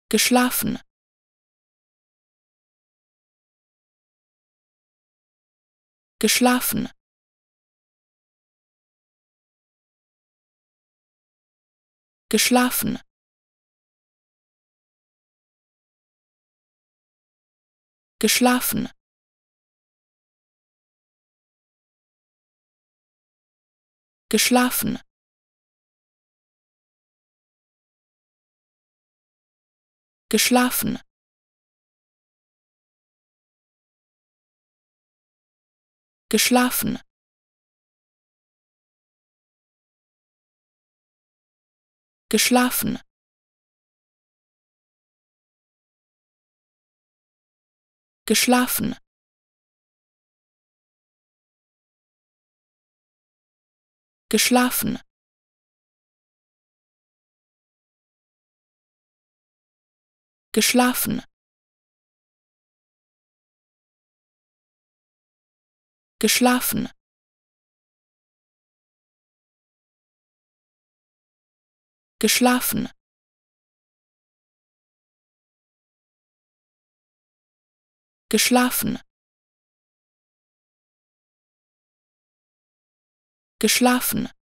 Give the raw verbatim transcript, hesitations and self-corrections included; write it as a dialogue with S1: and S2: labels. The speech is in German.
S1: geschlafen, geschlafen, geschlafen, geschlafen, geschlafen, geschlafen, geschlafen, geschlafen, geschlafen, geschlafen, geschlafen, geschlafen, geschlafen, geschlafen, geschlafen,